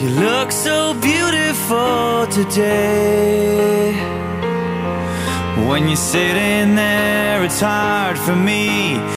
You look so beautiful today. When you're sitting there, it's hard for me